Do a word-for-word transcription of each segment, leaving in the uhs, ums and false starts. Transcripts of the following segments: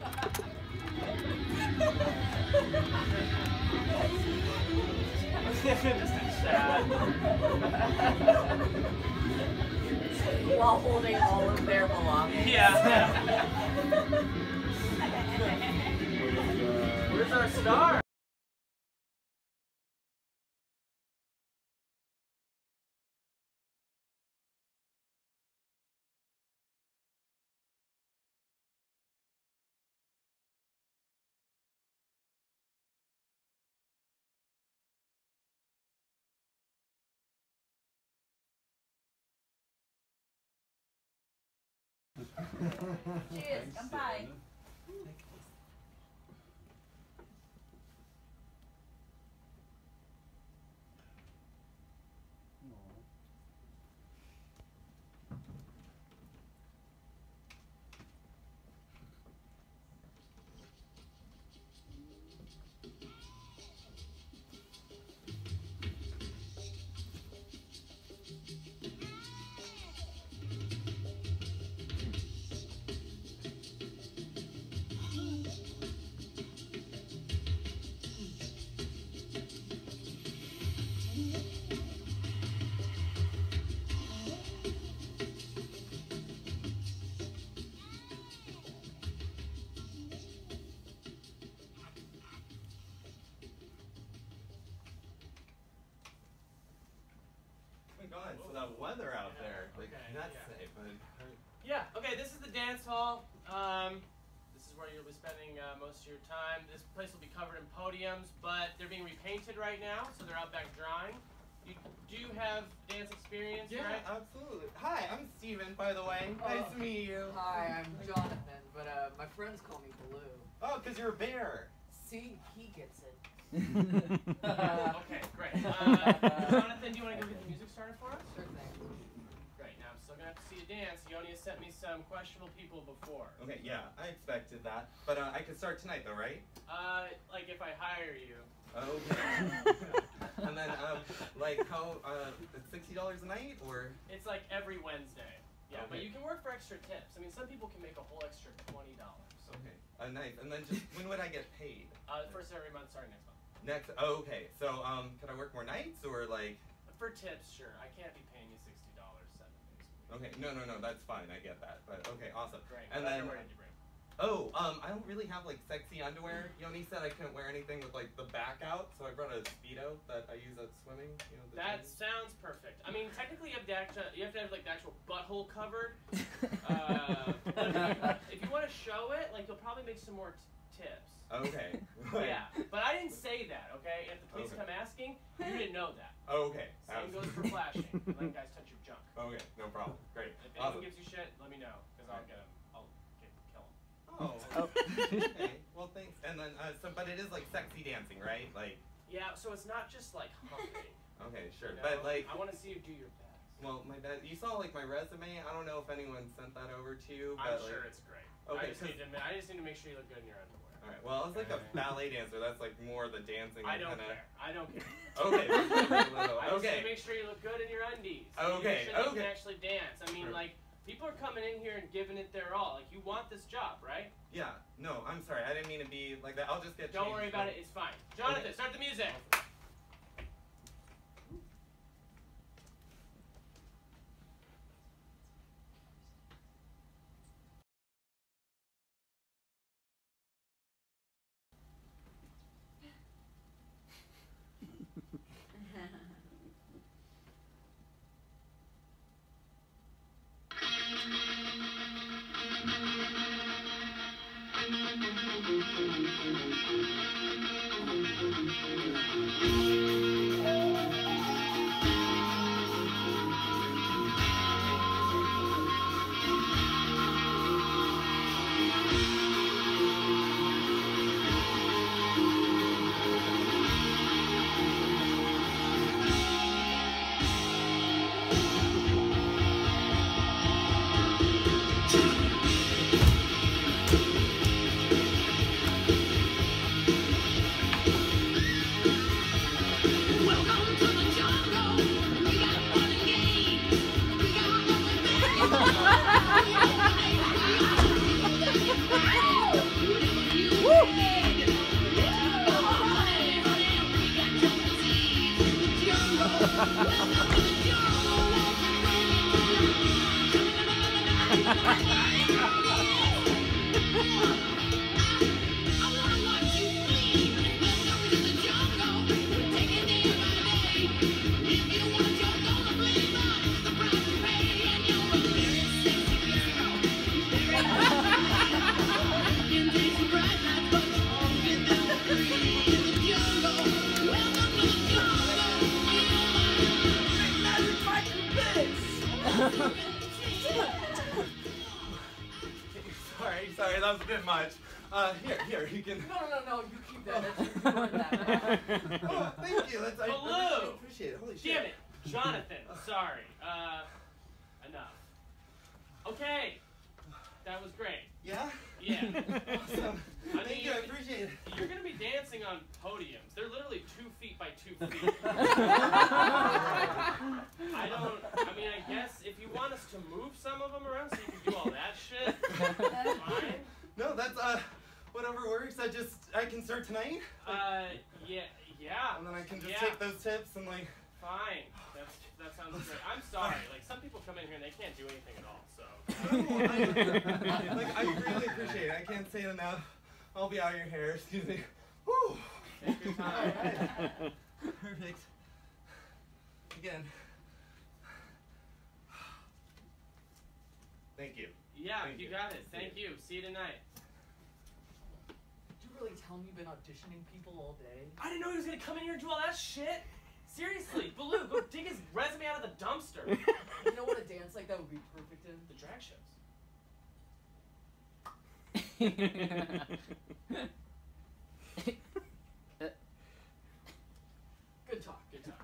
Just a chat. While holding all of their belongings. Yeah. Where's our star? Cheers, come by. God, so that weather out Yeah, there, like okay, that's yeah. safe, but Yeah, okay, this is the dance hall. Um, this is where you'll be spending uh, most of your time. This place will be covered in podiums, but they're being repainted right now, so they're out back drying. You do have dance experience, yeah, right? absolutely. Hi, I'm Steven, by the way. Oh. Nice to meet you. Hi, I'm Jonathan, but uh, my friends call me Blue. Oh, because you're a bear. See, he gets it. Okay, great. Uh, Jonathan, do you want to go get the music started for us? Sure thing. Great, now I'm still going to have to see you dance. Yoni has sent me some questionable people before. Okay, yeah, I expected that. But uh, I could start tonight, though, right? Uh, like if I hire you. Okay. And then, um, like, how, uh, it's sixty dollars a night, or? It's like every Wednesday. Yeah, but Okay. you can work for extra tips. I mean, some people can make a whole extra twenty dollars. Okay, uh, nice. And then just, when would I get paid? Uh, first every month starting next month. Next, oh, okay. So, um, can I work more nights, or like? For tips, sure. I can't be paying you sixty dollars seven days a week. Okay, no, no, no, that's fine. I get that. But okay, awesome. Great. And What then, underwear did you bring? oh, um, I don't really have like sexy underwear. Yoni said I couldn't wear anything with like the back out, so I brought a Speedo that I use at swimming. You know, the That gym. sounds perfect. I mean, technically, you have to actually, you have to have like the actual butthole covered. Uh, but if you, if you want to show it, like you'll probably make some more t tips. Okay. Yeah, but I didn't say that. Okay, if the police Okay. come asking, you didn't know that. Okay. Same goes for flashing. Letting guys touch your junk. Okay, no problem. Great. If anyone Awesome. gives you shit, let me know, because I'll get him. I'll get, kill him. Oh. Okay. Well, thanks. And then, uh, so, but it is like sexy dancing, right? Like. Yeah, so it's not just like humping. Okay, sure. You know? But like. I want to see you do your best. Well, my bad. You saw like my resume. I don't know if anyone sent that over to you, I'm but sure like. it's great. Okay, I just, so- need to, I just need to make sure you look good in your underwear. All right. Well, I was like a ballet dancer. That's like more the dancing. I don't kinda... care. I don't care. Okay. I just need Okay. to make sure you look good in your undies. Okay, You should okay. can actually dance. I mean, Sure. like, people are coming in here and giving it their all. Like, you want this job, right? Yeah. No, I'm sorry. I didn't mean to be like that. I'll just get. Don't changed worry about from- it. It's fine. Jonathan, Okay. start the music. Welcome to the jungle. Okay, that was a bit much. Uh, here, here, you can. No, no, no, no. You keep that. That's recording that. Oh, thank you. That's I, I Baloo! really appreciate it. Holy shit. Damn it, Jonathan. Sorry. Uh, enough. Okay, that was great. Yeah? Yeah. Awesome. I Thank mean, you, I appreciate it. You're gonna be dancing on podiums. They're literally two feet by two feet. I don't. I mean, I guess if you want us to move some of them around so you can do all that shit, that's fine. No, that's uh, whatever works. I just I can start tonight. Uh, yeah, yeah. And then I can just yeah. take those tips and like. Fine. That's that sounds great. I'm sorry. Like some people come in here and they can't do anything at all. So. No, I, like I really appreciate it. I can't say it enough. I'll be out of your hair. Excuse me. Woo. Take your time. All right. Perfect. Again. Thank you. Yeah, Thank you, you. got it. See Thank you. See you tonight. Did you really tell me you've been auditioning people all day? I didn't know he was gonna come in here and do all that shit. Seriously, Baloo, go dig his resume out of the dumpster. You know what a dance like that would be perfect in? The drag shows. Good talk. Good talk.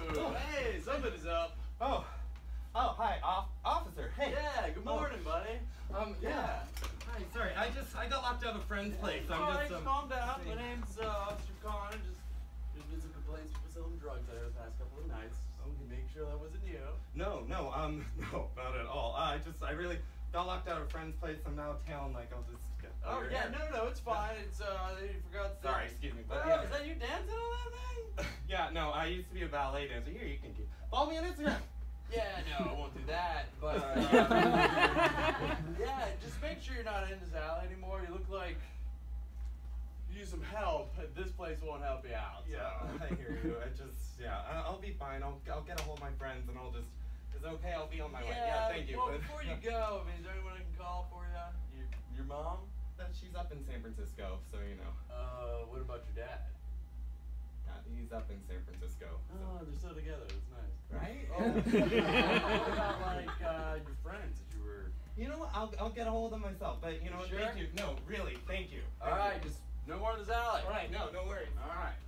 Ooh, hey, somebody's up. Oh, oh, hi, off officer. Hey. Yeah, good morning, oh. buddy. Um, yeah. Hi, sorry, I just I got locked out of a friend's place. So I'm All right, just um, calm down. saying. My name's uh, Officer Connor. Just there's been some complaints people selling drugs out here the past couple of nights. So make sure that wasn't you. No, no, um, no, not at all. Uh, I just I really got locked out of a friend's place. I'm now town. Like I'll just. Get Oh yeah, no, no, it's fine. It's uh, you forgot. The... Sorry, excuse me. But Oh, yeah. is that you dancing on that thing? Yeah, no, I used to be a ballet dancer. Here, you can keep. Follow me on Instagram. Yeah, no, I won't do that. But uh, yeah, just make sure you're not in this alley anymore. You look like you need some help. This place won't help you out. So. Yeah, I hear you. I just, yeah, I- I'll be fine. I'll, I'll get a hold of my friends and I'll just. It's okay. I'll be on my yeah, way. Yeah, thank you. Well, but, before you go, I mean, is there anyone I can call for you? Your, your mom? Uh, she's up in San Francisco, so you know. Uh, what about your dad? Uh, he's up in San Francisco. So. Oh, they're still together. That's nice. Right? Oh, what about like uh, your friends that you were? You know what? I'll, I'll get a hold of them myself. But you know what? Sure? Thank you. No, really, thank you. All Thank right, you. just no more in this alley. All right, no, no worries. All right.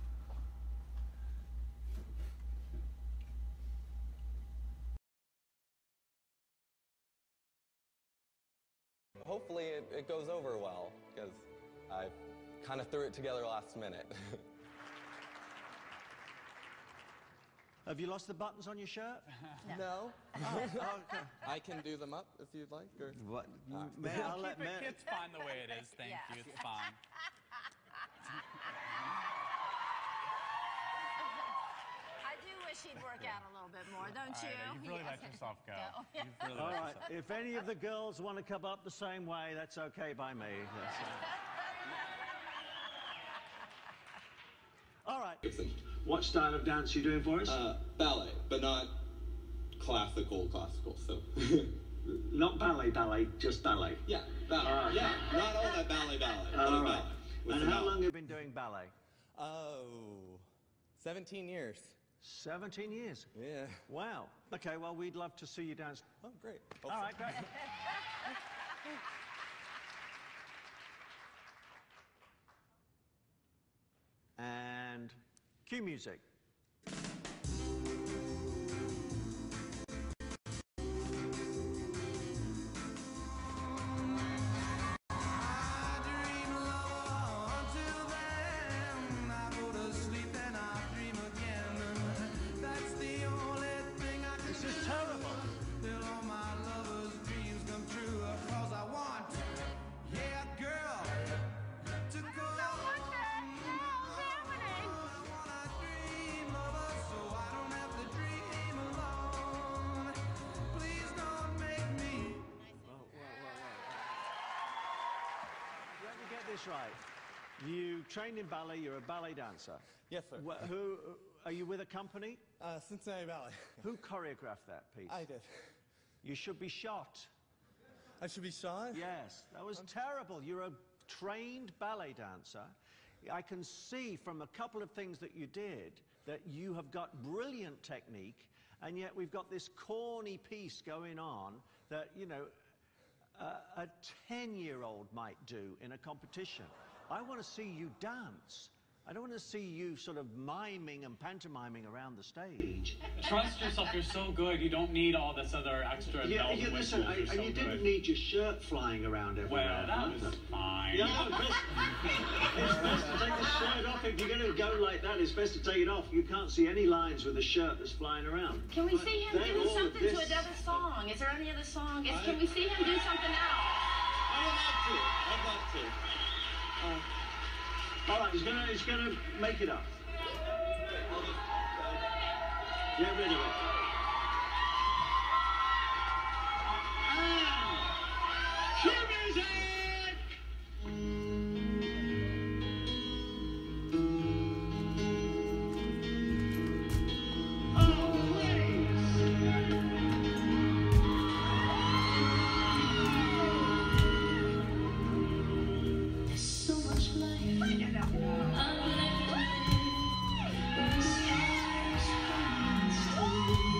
Hopefully it, it goes over well, because I kind of threw it together last minute. Have you lost the buttons on your shirt? No. Oh, okay. I can do them up if you'd like. Or... What? Uh, May I'll let Keep it, Mary. it's fine the way it is, thank Yeah. you, it's fine. I do wish he'd work out a little bit more, don't All you? right, you've really Yes. let yourself go. Go. You've really All let right. yourself- If any of the girls want to come up the same way, that's okay by me. Yes. All right. Jacobsen. What style of dance are you doing for us? Uh, ballet, but not classical, classical, so. Not ballet, ballet, just ballet. Yeah, ballet. All right. Yeah, not all that ballet, ballet. but All a right. ballet. With And the how ballet. long have you been doing ballet? Oh, seventeen years. seventeen years. Yeah. Wow. Okay, well, we'd love to see you dance. Oh, great. All right, great. And cue music. This is terrible. Let me get this right. You trained in ballet, you're a ballet dancer. Yes, sir. Wh- who, are you with a company? Uh, Cincinnati Ballet. Who choreographed that piece? I did. You should be shot. I should be shot? Yes, that was terrible. You're a trained ballet dancer. I can see from a couple of things that you did that you have got brilliant technique, and yet we've got this corny piece going on that, you know, uh, a ten-year-old might do in a competition. I want to see you dance. I don't want to see you sort of miming and pantomiming around the stage. Trust yourself, you're so good. You don't need all this other extra Yeah, bells yeah, and listen, whistles. I, You're so you didn't good. need your shirt flying around everywhere. Well, that was either. fine. Yeah, no, best, it's best to take the shirt off. If you're going to go like that, it's best to take it off. You can't see any lines with a shirt that's flying around. Can we see him Then do all of something this- to another song? Is there any other song? Is, I- can we see him do something else? I would love to. I'd love to. Uh, All right, he's gonna, he's gonna make it up. I'll just, Get rid of it. And cue music. Oh, There's so much life I've lived. The stars shine still.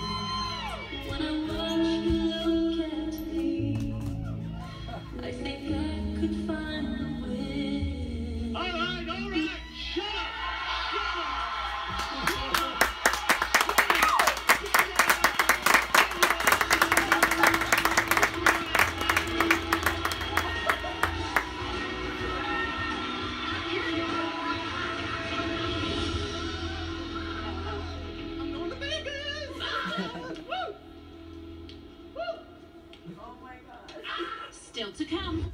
Still to come.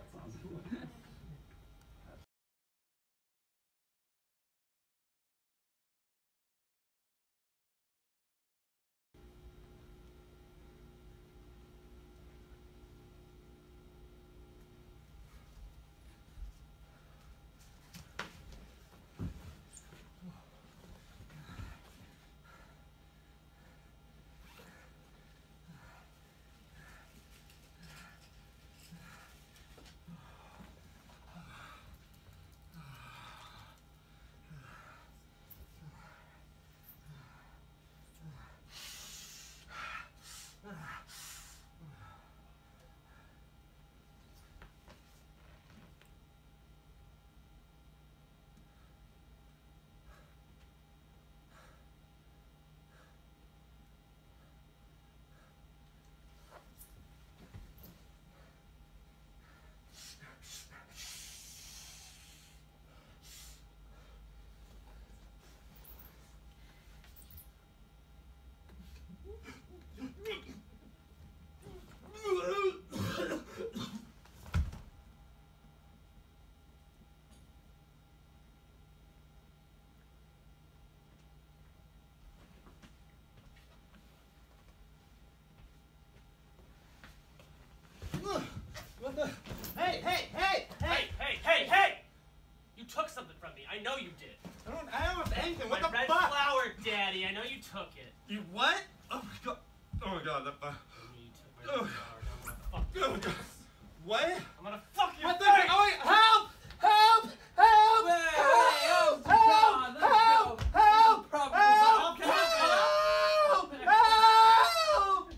What the? Hey, hey, hey, hey, hey, hey, hey! You took something from me. I know you did. I don't. I don't have anything. What My the red fuck? flower, Daddy. I know you took it. You what? Oh my god. Oh my god. That. Uh, I know you took my red flower. Now I'm gonna fuck you. oh my god. What? I'm gonna fuck your What the? face. Oh wait! Help! Help! Help! Hey, hey, Help! oh, God, let's Help! go. Help! Probably Help! okay. Help! Help!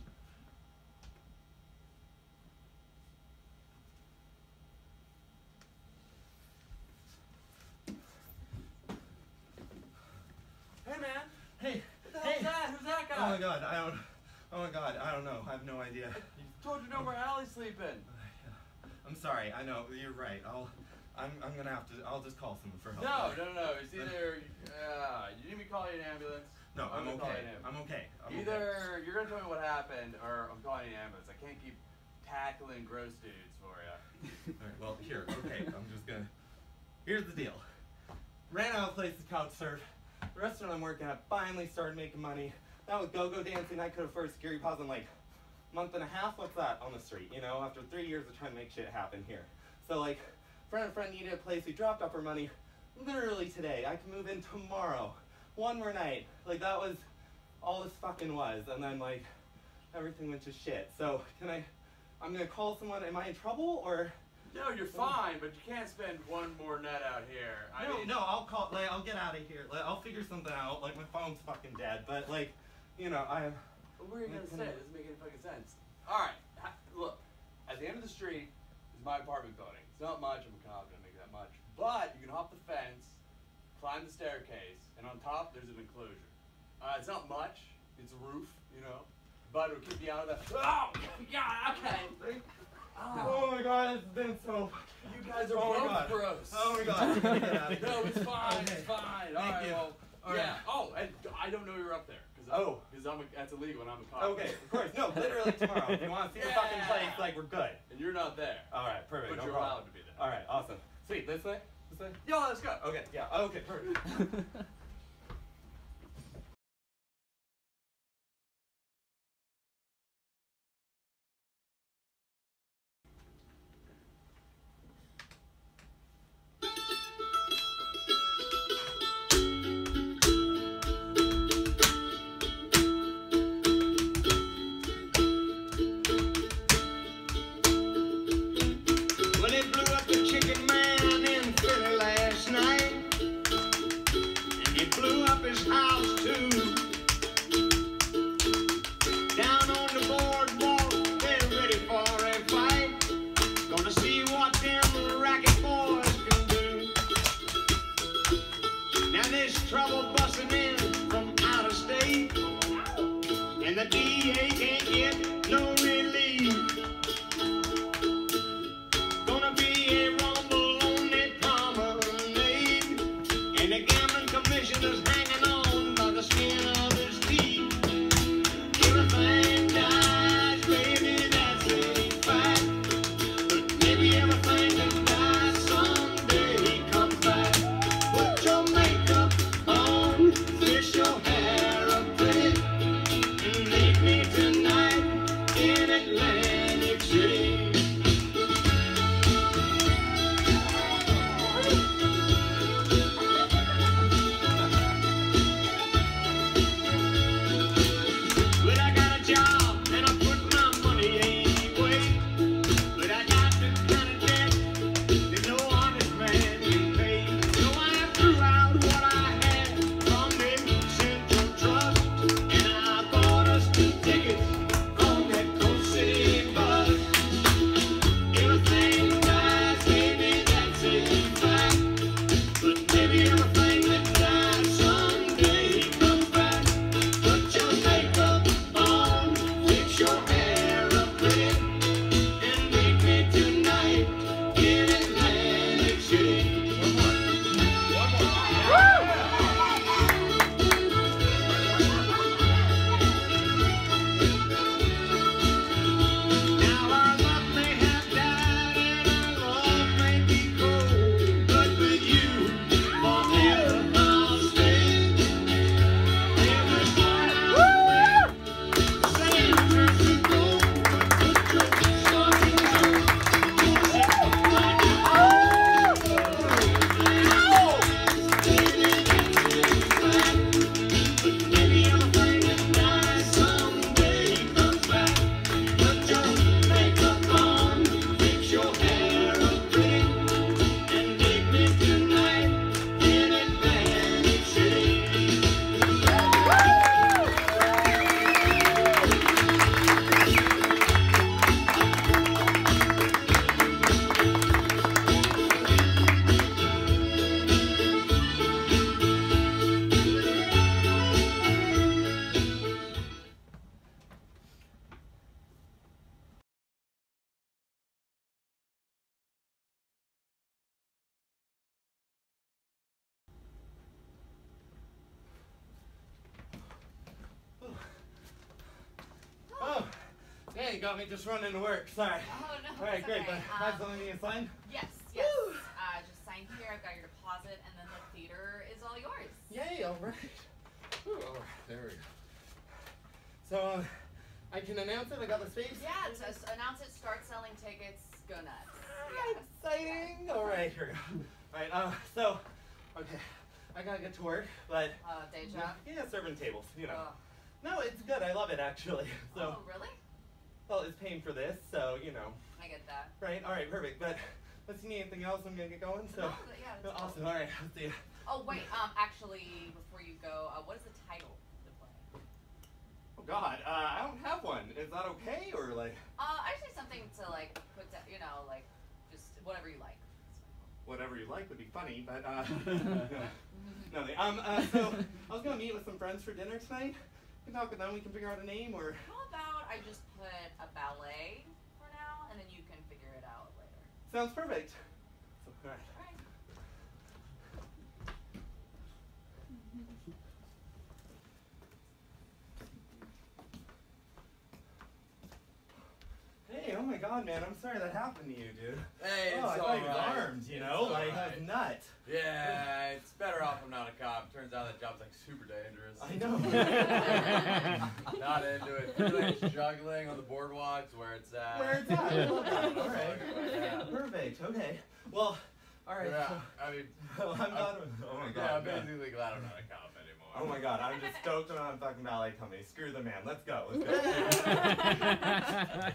Hey, man. Hey! What the Hey! hell's that? Who's that Oh guy? my god! I don't. Oh my god! I don't know. I have no idea. You told you know where Allie's sleeping. I'm sorry. I know you're right. I'll. I'm. I'm gonna have to. I'll just call someone for help. No, no, no. It's either uh, you need me to call you an ambulance. No, I'm I'm gonna call okay. you an I'm ambulance. okay. I'm Either you're gonna tell me what happened, or I'm calling you an ambulance. I can't keep tackling gross dudes for you. okay. All right. Well, here. Okay. I'm just gonna. Here's the deal. Ran out of place to couch surf. The restaurant I'm working at finally started making money. That was go-go dancing. I could have first security deposit in like a month and a half. What's that on the street? You know, after three years of trying to make shit happen here. So like, friend and friend needed a place. We dropped off our money literally today. I can move in tomorrow. One more night. Like that was all this fucking was. And then like, everything went to shit. So can I, I'm gonna call someone. Am I in trouble or? No, you're fine, but you can't spend one more nut out here. I no, mean, no, I'll call. Like, I'll get out of here. Like, I'll figure something out. Like, my phone's fucking dead. But like, you know, I. What were you gonna say? It doesn't make any fucking sense. All right, ha- look. At the end of the street is my apartment building. It's not much. I'm confident I make that much. But you can hop the fence, climb the staircase, and on top there's an enclosure. Uh, it's not much. It's a roof, you know. But it'll keep you out of that. Oh, God. Okay. Oh my god, it's been so. You guys are Oh my both God. gross. Oh my god. Get out of here. No, it's fine. Okay. It's fine. All Thank right. you. Well, All yeah. right. Oh, and I don't know you're up there. Cause Oh. Because I'm. A, that's illegal, and I'm a cop. Okay, of course. No, literally tomorrow. If you want to see the fucking place, like, we're good. And you're not there. All right, perfect. But no you're problem. allowed to be there. All right, awesome. Sweet. This way. This way. Yo, let's go. Okay. Yeah. Okay. Perfect. Well, they blew up the chicken man in Philly last night. And Hey, you got me just running to work. Sorry. Oh, no. All right, it's great. Okay. But Um, have something to sign? yes, yes. Uh, just sign here. I've got your deposit, and then the theater is all yours. Yay! All right. Ooh, all right. There we go. So, uh, I can announce it. I got the space. Yeah, just announce it. Start selling tickets. Go nuts. Yeah. Exciting. All right, here we go. All right. Uh, so, okay, I gotta get to work, but. Uh, day job. Yeah, serving tables. You know. Oh. No, it's good. I love it actually. So. Oh, really? Well, it's paying for this, so you know. I get that. Right. All right. Perfect. But unless you need anything else, I'm gonna get going. So. No, but yeah, that's awesome. cool. All right. Let's see. Oh wait. Um, actually, before you go, uh, what is the title of the play? Oh God. Uh, I don't have one. Is that okay or like? Uh, actually, something to like put, to, you know, like just whatever you like. Whatever you like would be funny, but uh. no. they- Um. Uh, so I was gonna meet with some friends for dinner tonight. We can talk with them. We can figure out a name or. How about I just put a ballet for now, and then you can figure it out later. Sounds perfect. So, all right. All right. Hey, oh my God, man! I'm sorry that happened to you, dude. Hey, it's oh, I all thought you right. was armed, you It's know, all like right. that's nuts. Yeah, it's better off I'm not a cop. Turns out that job's like super dangerous. I know. Not into it. Everything's juggling on the boardwalks where it's at. Where it's at. I love that. All right. Yeah. Perfect. Okay. Well, all right. Yeah, So, I mean, well, I'm glad. Oh my God. yeah, I'm yeah. basically glad I'm not a cop anymore. Oh my God, I'm just stoked I'm on a fucking ballet company. Screw the man. Let's go. Let's go.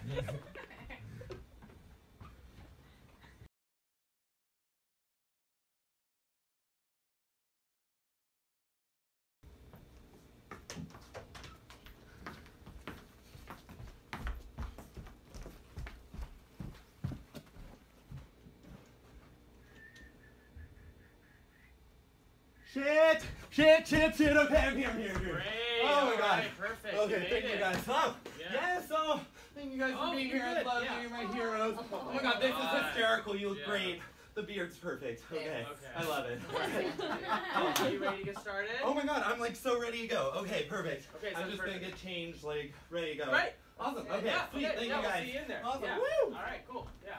Shit! Shit, shit, shit. Okay, I'm here, I'm here, I'm here. Great. Oh my all God. right, perfect. Okay, You made thank it. you guys. Oh, Yeah. yes, oh, thank you guys Oh, for being you're here. I good, love yeah. you. You're my heroes. Oh, Oh my God, this is God. hysterical. You look Yeah. great. The beard's perfect. Okay, Okay. I love it. Are you ready to get started? Oh my God, I'm like so ready to go. Okay, perfect. Okay, I'm sounds just perfect. gonna get changed, like ready to go. Right. Awesome. Yeah, Okay, yeah, sweet. okay, Thank yeah, you we'll guys. see you in there. Awesome. Yeah. Woo! All right, cool. Yeah.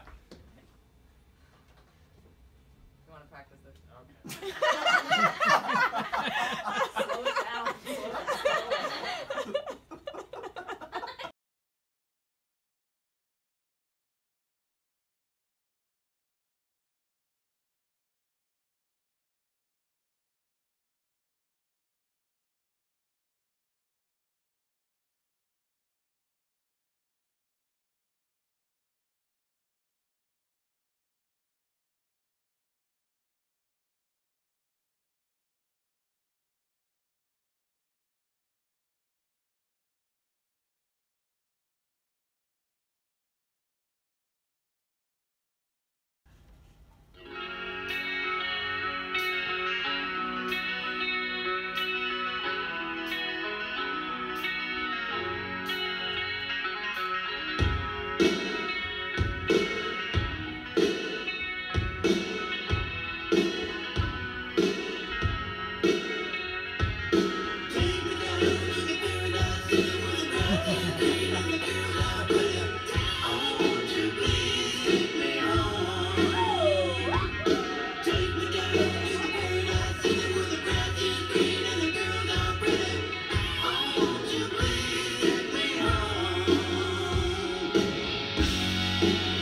You want to practice this? Okay. Slow it down. Slow it down. Thank you.